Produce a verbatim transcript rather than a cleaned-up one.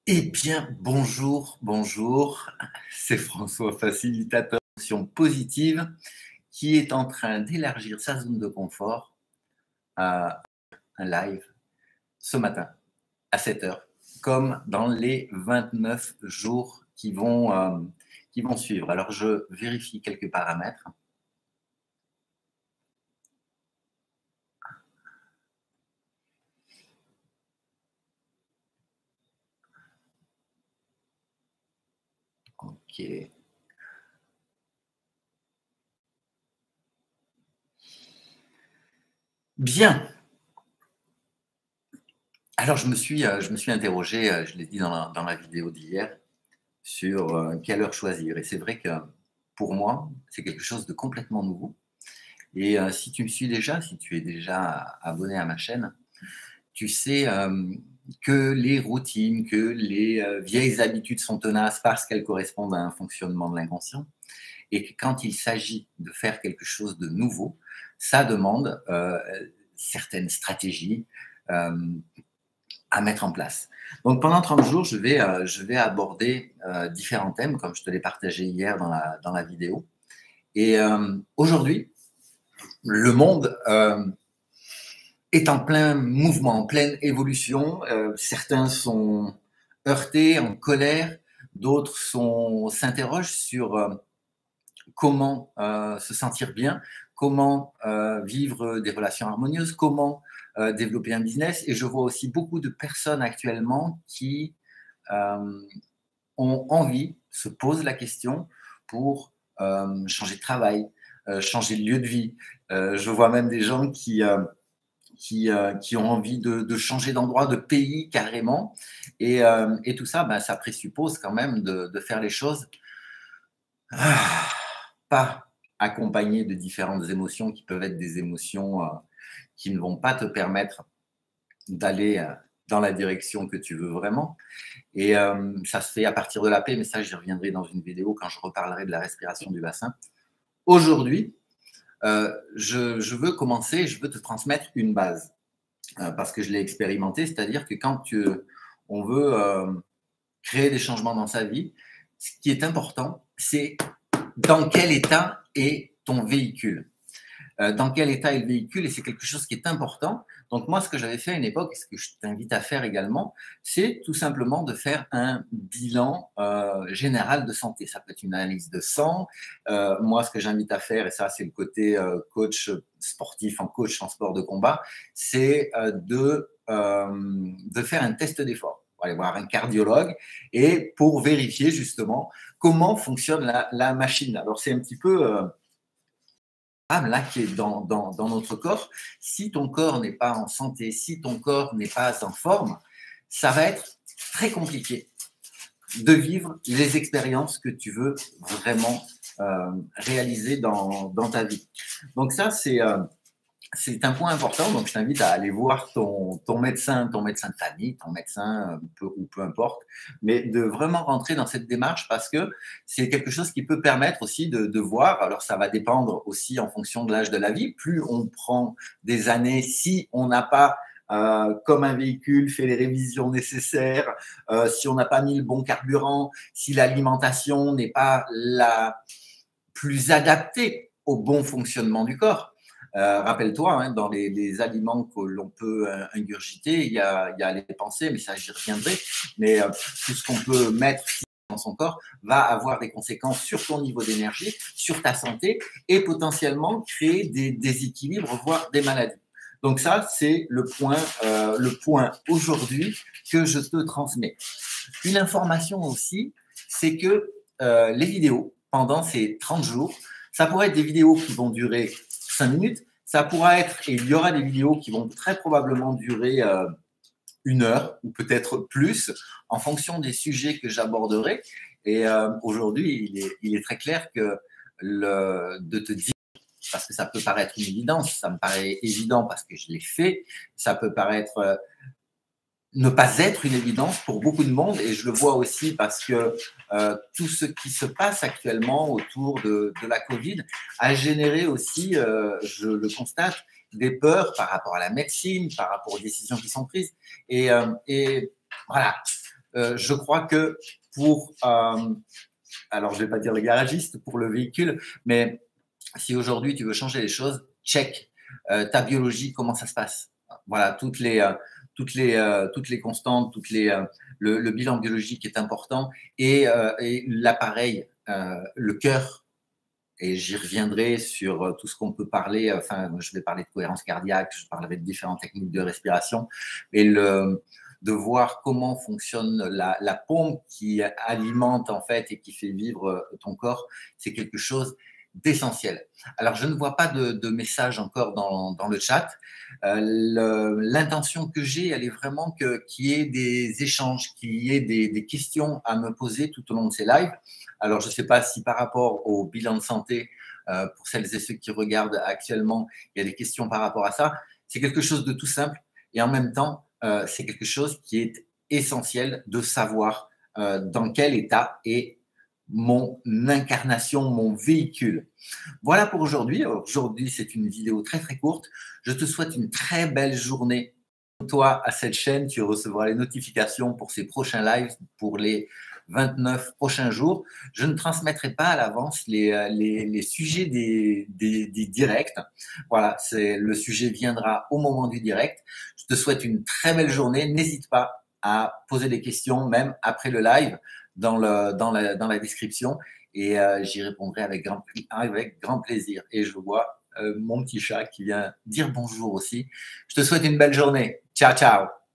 Eh bien, bonjour, bonjour. C'est François, facilitateur d'émotions positives, qui est en train d'élargir sa zone de confort à un live ce matin à sept heures, comme dans les vingt-neuf jours qui vont, euh, qui vont suivre. Alors, je vérifie quelques paramètres. Ok. Bien. Alors, je me suis, euh, je me suis interrogé, euh, je l'ai dit dans la, dans la vidéo d'hier, sur euh, quelle heure choisir. Et c'est vrai que pour moi, c'est quelque chose de complètement nouveau. Et euh, si tu me suis déjà, si tu es déjà abonné à ma chaîne, tu sais euh, que les routines, que les euh, vieilles habitudes sont tenaces parce qu'elles correspondent à un fonctionnement de l'inconscient. Et que quand il s'agit de faire quelque chose de nouveau, ça demande euh, certaines stratégies euh, à mettre en place. Donc pendant trente jours, je vais, euh, je vais aborder euh, différents thèmes, comme je te l'ai partagé hier dans la, dans la vidéo. Et euh, aujourd'hui, le monde euh, est en plein mouvement, en pleine évolution. Euh, certains sont heurtés, en colère, d'autres s'interrogent sur euh, comment euh, se sentir bien, comment euh, vivre des relations harmonieuses, comment euh, développer un business. Et je vois aussi beaucoup de personnes actuellement qui euh, ont envie, se posent la question pour euh, changer de travail, euh, changer de lieu de vie. Euh, je vois même des gens qui, euh, qui, euh, qui ont envie de, de changer d'endroit, de pays carrément. Et, euh, et tout ça, ben, ça présuppose quand même de, de faire les choses ah, pas accompagnées de différentes émotions qui peuvent être des émotions euh, qui ne vont pas te permettre d'aller euh, dans la direction que tu veux vraiment. Et euh, ça se fait à partir de la paix, mais ça, j'y reviendrai dans une vidéo quand je reparlerai de la respiration du bassin. Aujourd'hui, euh, je, je veux commencer, je veux te transmettre une base, euh, parce que je l'ai expérimenté, c'est-à-dire que quand tu, on veut euh, créer des changements dans sa vie, ce qui est important, c'est dans quel état est ton véhicule. Euh, dans quel état est le véhicule, et c'est quelque chose qui est important. Donc moi, ce que j'avais fait à une époque, et ce que je t'invite à faire également, c'est tout simplement de faire un bilan euh, général de santé. Ça peut être une analyse de sang. Euh, moi, ce que j'invite à faire, et ça c'est le côté euh, coach sportif, en coach en sport de combat, c'est euh, de, euh, de faire un test d'effort. On va aller voir un cardiologue et pour vérifier justement comment fonctionne la, la machine. Alors c'est un petit peu... Euh, là qui est dans, dans, dans notre corps. Si ton corps n'est pas en santé, si ton corps n'est pas en forme, ça va être très compliqué de vivre les expériences que tu veux vraiment euh, réaliser dans, dans ta vie. Donc ça, c'est euh, c'est un point important. Donc je t'invite à aller voir ton, ton médecin, ton médecin de famille, ton médecin peu, ou peu importe, mais de vraiment rentrer dans cette démarche parce que c'est quelque chose qui peut permettre aussi de, de voir. Alors ça va dépendre aussi en fonction de l'âge de la vie. Plus on prend des années, si on n'a pas Euh, comme un véhicule, fait les révisions nécessaires, euh, si on n'a pas mis le bon carburant, si l'alimentation n'est pas la plus adaptée au bon fonctionnement du corps. Euh, rappelle-toi, hein, dans les, les aliments que l'on peut euh, ingurgiter, il y, a, il y a les pensées, mais ça j'y reviendrai, mais euh, tout ce qu'on peut mettre dans son corps va avoir des conséquences sur ton niveau d'énergie, sur ta santé et potentiellement créer des déséquilibres, voire des maladies. Donc ça, c'est le point, euh, le point aujourd'hui que je te transmets. Une information aussi, c'est que euh, les vidéos, pendant ces trente jours, ça pourrait être des vidéos qui vont durer cinq minutes, ça pourra être, et il y aura des vidéos qui vont très probablement durer euh, une heure ou peut-être plus, en fonction des sujets que j'aborderai. Et euh, aujourd'hui, il est, il est très clair que le, de te dire, parce que ça peut paraître une évidence, ça me paraît évident parce que je l'ai fait, ça peut paraître euh, ne pas être une évidence pour beaucoup de monde, et je le vois aussi parce que euh, tout ce qui se passe actuellement autour de, de la Covid a généré aussi, euh, je le constate, des peurs par rapport à la médecine, par rapport aux décisions qui sont prises. Et, euh, et voilà, euh, je crois que pour, euh, alors je ne vais pas dire le garagiste, pour le véhicule, mais si aujourd'hui tu veux changer les choses, check euh, ta biologie, comment ça se passe. Voilà, toutes les, euh, toutes les, euh, toutes les constantes, toutes les, euh, le, le bilan biologique est important et, euh, et l'appareil, euh, le cœur, et j'y reviendrai sur euh, tout ce qu'on peut parler. Enfin, je vais parler de cohérence cardiaque, je parlerai de différentes techniques de respiration, et le, de voir comment fonctionne la, la pompe qui alimente en fait et qui fait vivre ton corps, c'est quelque chose d'essentiel. Alors, je ne vois pas de, de message encore dans, dans le chat. Euh, L'intention que j'ai, elle est vraiment que, qu'il y ait des échanges, qu'il y ait des, des questions à me poser tout au long de ces lives. Alors, je ne sais pas si par rapport au bilan de santé, euh, pour celles et ceux qui regardent actuellement, il y a des questions par rapport à ça. C'est quelque chose de tout simple et en même temps, euh, c'est quelque chose qui est essentiel de savoir euh, dans quel état est mon incarnation, mon véhicule. Voilà pour aujourd'hui. Aujourd'hui, c'est une vidéo très très courte. Je te souhaite une très belle journée. Toi à cette chaîne, tu recevras les notifications pour ces prochains lives, pour les vingt-neuf prochains jours. Je ne transmettrai pas à l'avance les, les, les sujets des, des, des directs. Voilà, c'est, le sujet viendra au moment du direct. Je te souhaite une très belle journée. N'hésite pas à poser des questions, même après le live, dans, le, dans, la, dans la description. Et euh, j'y répondrai avec grand, avec grand plaisir. Et je vois euh, mon petit chat qui vient dire bonjour aussi. Je te souhaite une belle journée. Ciao, ciao.